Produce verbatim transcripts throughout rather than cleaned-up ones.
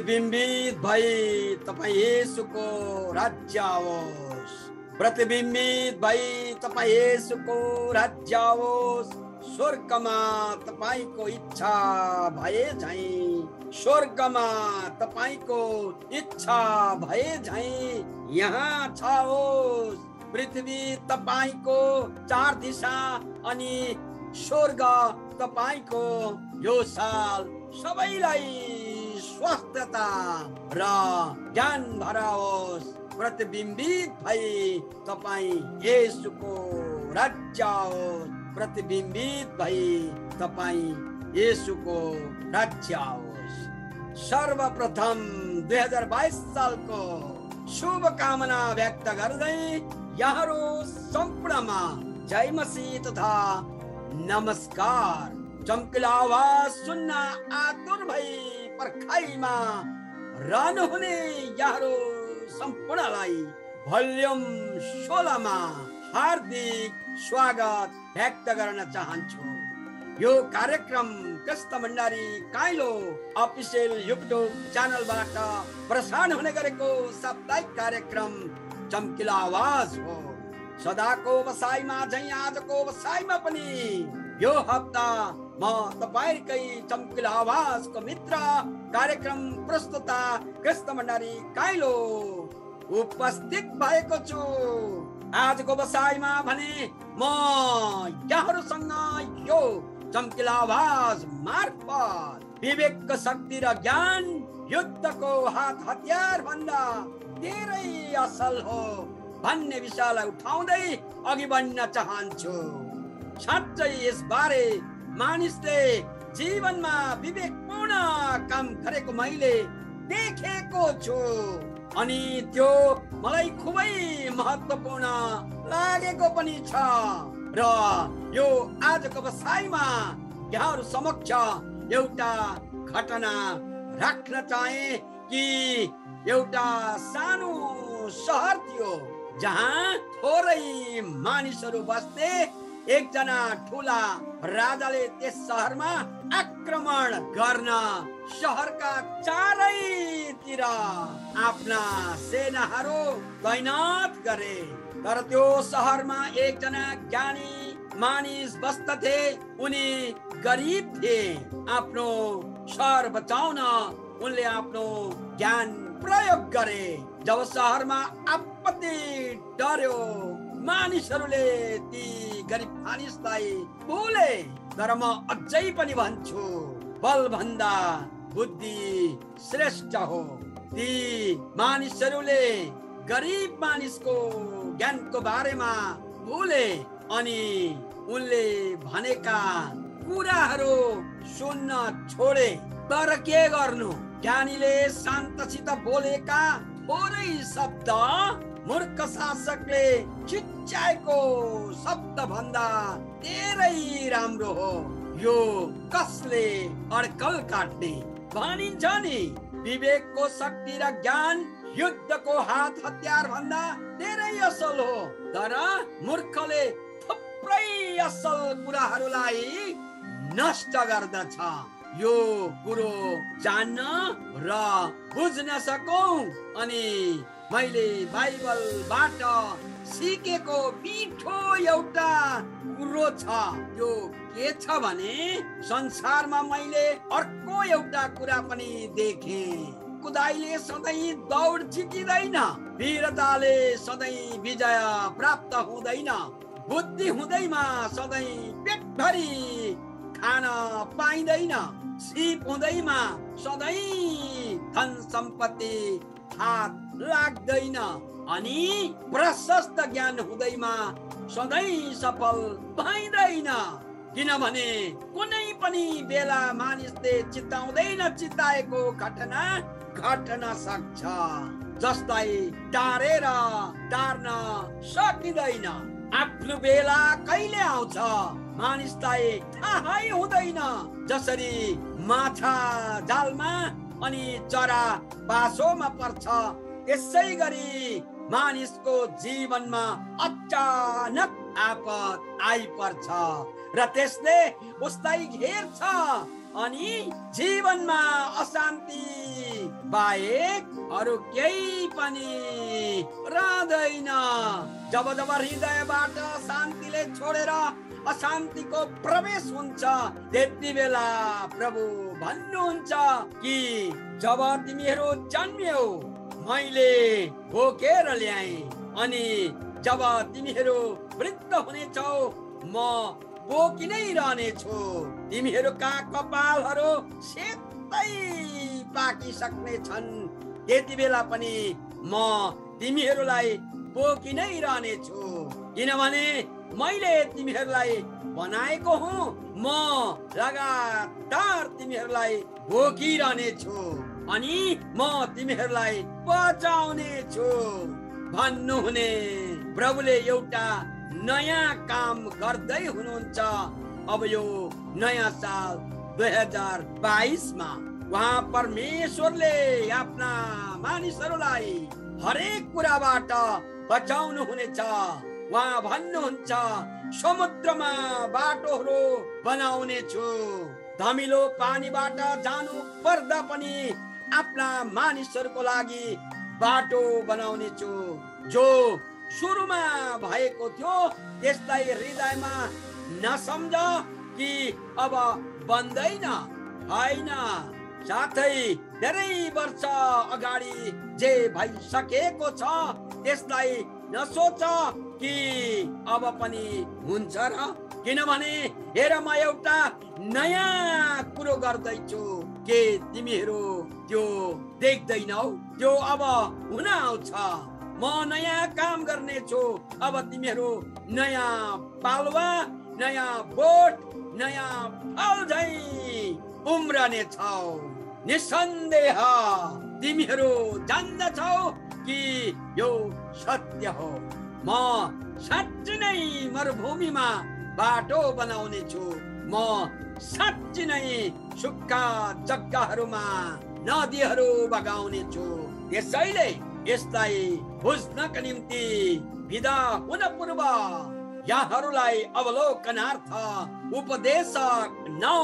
प्रतिबिम्बित भई तपाईं येशूको राज्य आओस्। प्रतिबिम्बित भई तपाईं येशूको राज्य आओस्। स्वर्गमा तपाईंको इच्छा भए झैं स्वर्गमा तपाईंको इच्छा भए झैं यहाँ छ होस्। पृथ्वी तपाईंको चार दिशा अनि स्वर्ग तपाईंको यो साल सबैलाई स्वस्थता र ज्ञान भराओस्। प्रतिबिम्बित भई तपाईं येशूको राज्य आओस्। प्रतिबिम्बित भई तपाईं येशूको राज्य आओस्। सर्वप्रथम दुई हजार बाइस सालको शुभकामना व्यक्त गर्दै यहाँहरू सम्पूर्णमा जय मसीह तथा नमस्कार। चम्किलो आवाज सुन्न आतुर भई पर्खाइमा रहनुहुने यहाँहरू सम्पूर्णलाई भोल्युम सोह्रमा हार्दिक स्वागत व्यक्त गर्न चाहन्छु। यो कार्यक्रम क्रिस्त भण्डारी काइलो अफिसियल युट्युब च्यानलबाट प्रसारण हुने गरेको साप्ताहिक कार्यक्रम चम्किलो आवाज हो। सदाको बसाइमा झैं आजको बसाइमा पनि यो हप्ता म तपाईहरुकै चम्किलो आवाजको मित्र कार्यक्रम प्रस्तुता क्रिस्त भण्डारी काइलो उपस्थित भएको छु। आजको बसाइमा भने म यहाँहरूसँग यो चम्किलो आवाज मार्फत विवेकको शक्ति र ज्ञान युद्धको हात हतियार भन्दा धेरै असल हो भन्ने विषयलाई उठाउँदै अघि बढ्न चाहन्छु। साँच्चै यसबारे मानिसले जीवनमा विवेकपूर्ण काम गरेको मैले देखेको छु अनि त्यो मलाई खुबै महत्त्वपूर्ण लागेको पनि छ र यो आजको बसाइमा यहाँहरू समक्ष एउटा घटना राख्न चाहे कि एउटा सानो सहर थियो जहाँ थोरै मानिसहरू बस्थे। एकजना ठुला राजाले त्यस सहरमा आक्रमण गर्न सहरका चारैतिर आफ्ना सेनाहरू तैनात गरे। तर त्यो सहरमा एकजना ज्ञानी मानिस बस्दथे। उनी गरिब थिए। आफ्नो सहर बचाउन उनले आफ्नो ज्ञान प्रयोग गरे। जब सहरमा आपत्ति डर्यो मानिसहरूले ती गरिब मानिसलाई बोले। तर म अझै पनि भन्छु बल भन्दा बुद्धि श्रेष्ठ हो। ती मानिसहरूले गरिब मानिसको ज्ञानको बारेमा बोले अनि उनले भनेका कुराहरू सुन्न छोडे। तर के गर्नु, ज्ञानीले शान्तसित बोलेका थोरै शब्द मूर्ख शासकले चिच्याएको शब्द भन्दा धेरै राम्रो हो। यो कसले अड्कल काट्ने भनिन्छ नि। विवेकको शक्ति र ज्ञान युद्धको हात हतियार भन्दा धेरै असल हो। तर मूर्खले थुप्रै असल कुराहरूलाई नष्ट गर्दछ। यो कुरो जान्न र बुझ्न सकौं अनि मैले बाइबलबाट सिकेको मिठो एउटा कुरो छ। यो के छ भने संसारमा मैले अर्को एउटा कुरा पनि देखे। कुदाइले सधैँ दौड जितिँदैन। वीरताले सधैँ विजय प्राप्त हुँदैन। बुद्धि हुँदैमा सधैँ पेटभरि खान पाइँदैन। सिप हुँदैमा सधैँ धन सम्पत्ति हात लाग्दैन अनि प्रशस्त ज्ञान हुँदैमा सधैँ सफल भइँदैन। किनभने कुनै पनि बेला मानिसले चिताउँदै नचिताएको घटना घट्न सक्छ जसलाई टारेर टार्न सकिँदैन। आफ्नो बेला कहिले आउँछ मानिसलाई थाहै हुँदैन। जसरी माछा जालमा अनि चरा पासोमा पर्छ त्यसै गरी मानिसको जीवनमा अचानक आपत आइपर्छ र त्यसले उसलाई घेर्छ अनि जीवनमा अशान्ति बाहेक अरु केही पनि रहँदैन। जब जब हृदयबाट शान्तिले छोडेर अशान्तिको प्रवेश हुन्छ त्यति बेला प्रभु भन्नुहुन्छ कि जब तिमीहरू जन्मियौ मैले बोकेर ल्याएँ, अनि जब तिमीहरू वृद्ध हुनेछौ म बोकी नै रहनेछु। तिमीहरूका कपालहरू सेतै पाकिसक्ने छन्, त्यति बेला पनि म तिमीहरूलाई बोकी नै रहनेछु, किनभने मैले तिमीहरूलाई बनाएको हुँ। म लगातार तिमीहरूलाई बोकिरहनेछु अनि म तिमीहरूलाई बचाउने छु भन्नुहुने प्रभुले एउटा नयाँ काम गर्दै हुनुहुन्छ। अब यो नयाँ साल दुई हजार बाइस मा उहाँ परमेश्वरले आफ्ना मानिसहरूलाई हरेक कुराबाट बचाउनु हुनेछ। उहाँ भन्नुहुन्छ समुद्रमा बाटोहरू बनाउने छु, धमिलो पानीबाट जानु पर्दा पनि आफ्ना मानिसहरूको लागि बाटो बनाउने छु। जो सुरुमा भएको थियो त्यसलाई हृदयमा नसम्झ कि अब बन्दैन, होइन। साथै धेरै वर्ष अगाडि जे भइसकेको छ त्यसलाई नसोच कि अब पनि हुन्छ र, किनभने हेर म एउटा नयाँ कुरो गर्दैछु, के तिमीहरू त्यो देख्दैनौ? त्यो अब हुन आउँछ। म नयाँ काम गर्नेछु। अब तिमीहरू नयाँ पालुवा, नयाँ बोट, नयाँ फल झै उम्रने छौ। निसन्देह तिमीहरू जान्दछौ कि यो सत्य हो। म साँच्चै नै मरुभूमिमा बाटो बनाउने छु। म साँच्चै नै सुक्खा जग्गाहरूमा नदीहरू बगाउने छु। त्यसैले यसलाई बुझ्नका निम्ति विदा हुन पूर्व यहाँहरूलाई अवलोकनार्थ उपदेशक नौ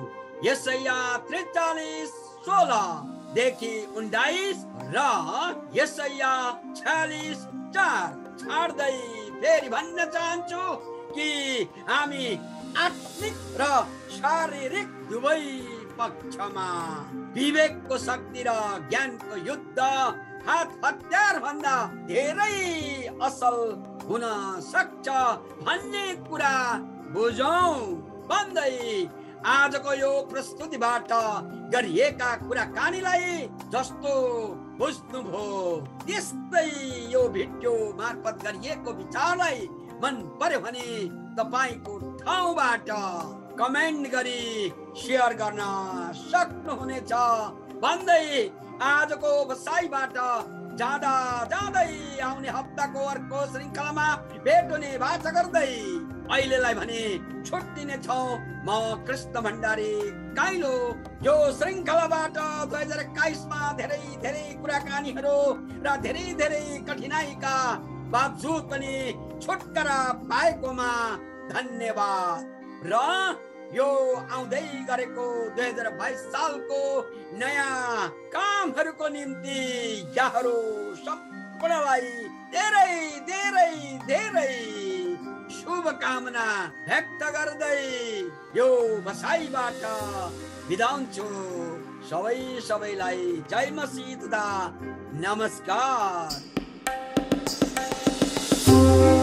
यशाया त्रिचालीस सोह्र देखि उन्नाइस र यशाया छयालिस चार छाड्दै फेरि भन्न चाहन्छु कि हामी आत्मिक र शारीरिक दुवै पक्षमा विवेकको शक्ति र ज्ञानको युद्ध हात हतियार भन्दा धेरै असल हुन सक्छ भन्ने कुरा बुझौं भन्दै आजको यो प्रस्तुतिबाट गरिएका कुराकानीलाई जस्तो बुझ्नुभयो त्यस्तै यो भिडियो मार्फत गरिएको विचारलाई मन पर्यो भने तपाईको ठाउँबाट कमेन्ट गरी शेयर गर्न सक्नुहुनेछ भन्दै आजको बसाइबाट जाँदा जाँदै आउने हप्ताको अर्को श्रृङ्खलामा भेट हुने बाचा गर्दै अहिलेलाई भने छुट्टिने छौं। म कृष्ण भण्डारी काइलो यो श्रृङ्खलाबाट दुई हजार एक्काइस मा धेरै धेरै कुराकानीहरू र धेरै धेरै कठिनाइका बावजुद पनि छुटकारा पाएकोमा धन्यवाद र यो आउँदै गरेको दुई हजार बाइस सालको नयाँ कामहरूको निम्ति यहाँहरू सम्पूर्णलाई धेरै धेरै धेरै शुभकामना व्यक्त गर्दै यो बसाइबाट बिदा हुन्छु। सबै सबैलाई जय मसीह तथा नमस्कार।